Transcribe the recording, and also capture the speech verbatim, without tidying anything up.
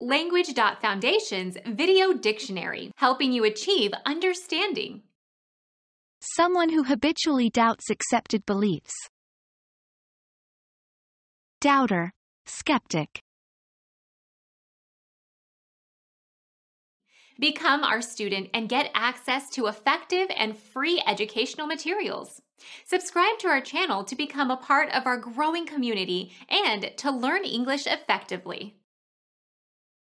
Language.Foundation's Video Dictionary, helping you achieve understanding. Someone who habitually doubts accepted beliefs. Doubter, skeptic. Become our student and get access to effective and free educational materials. Subscribe to our channel to become a part of our growing community and to learn English effectively.